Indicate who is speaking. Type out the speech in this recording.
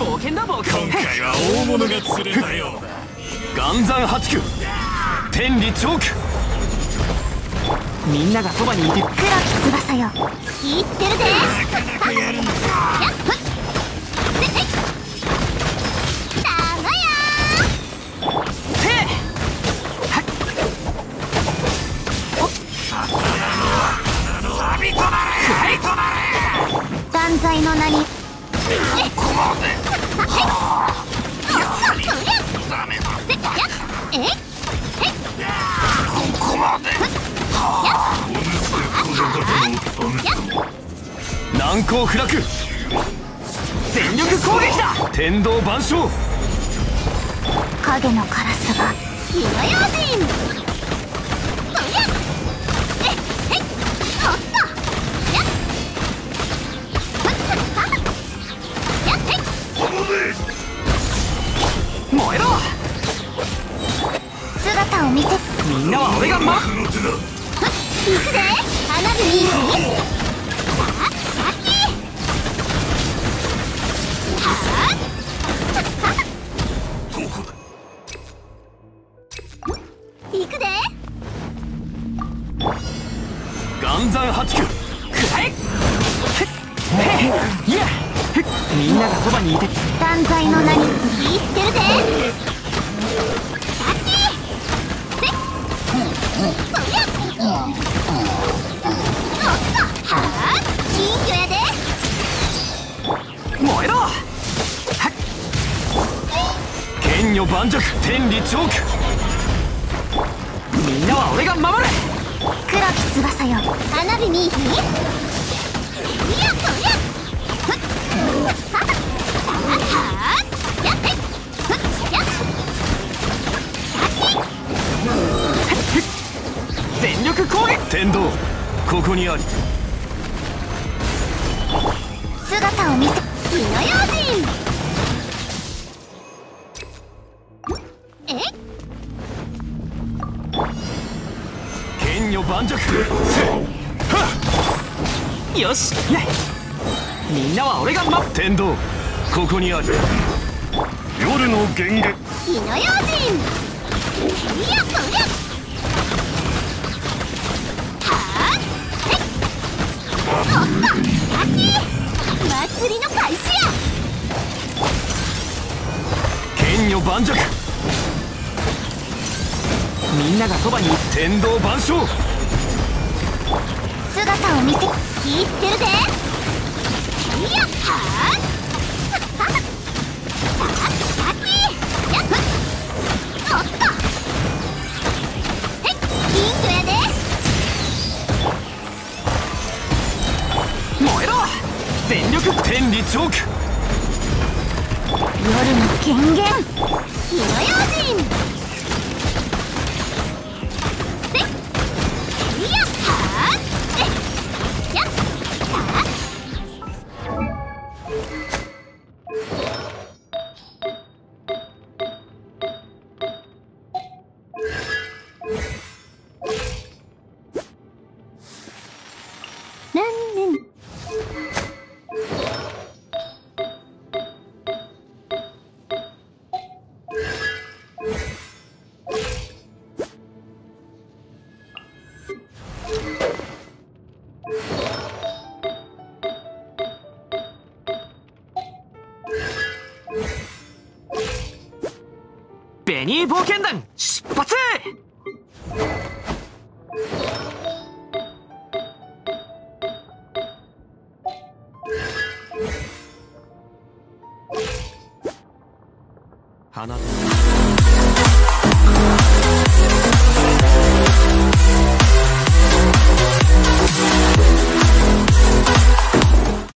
Speaker 1: 冒険だ冒険。
Speaker 2: 今回は大物が釣れたようだ。
Speaker 3: 岩山八九天理チョーク。
Speaker 1: みんながそばにいて。
Speaker 4: 黒き翼よ、言ってるで。
Speaker 2: なかなかやるんだ。
Speaker 4: 断罪の名に。
Speaker 2: ここまで。やはりダメだ。ここまで。
Speaker 3: 難攻不落。
Speaker 1: 全力攻撃だ。
Speaker 3: 天道万象。
Speaker 4: 影のカラスが火の用心。
Speaker 1: 燃えろ。
Speaker 4: 姿を見せ。
Speaker 1: みんなは俺が
Speaker 4: 行くで。花火に行くで。
Speaker 3: 岩山八九。
Speaker 1: みんながそばにいて。
Speaker 4: 断罪の名に言ってるで。金魚やで。
Speaker 1: 燃えろ。
Speaker 3: 剣女盤石天理チョーク。
Speaker 1: みんなは俺が守る。
Speaker 4: 黒き翼よ、花火に
Speaker 1: 全力攻撃。
Speaker 3: 天道ここにあり。
Speaker 4: 姿を見せ。火の用心。
Speaker 3: 剣女盤石。
Speaker 1: よし。みんなは俺が守る。
Speaker 3: 天道ここにあり。夜の源源。
Speaker 4: 火の用心。祭りの開始や。
Speaker 3: 剣女盤石。
Speaker 1: みんながそばに。
Speaker 3: 天道万象。
Speaker 4: 姿を見せ。言ってるで。金魚やで。
Speaker 1: 燃えろ。全力。
Speaker 3: 天理チョーク。
Speaker 4: 夜の権限。火の用心。
Speaker 1: ベニー冒険団出発。
Speaker 3: 花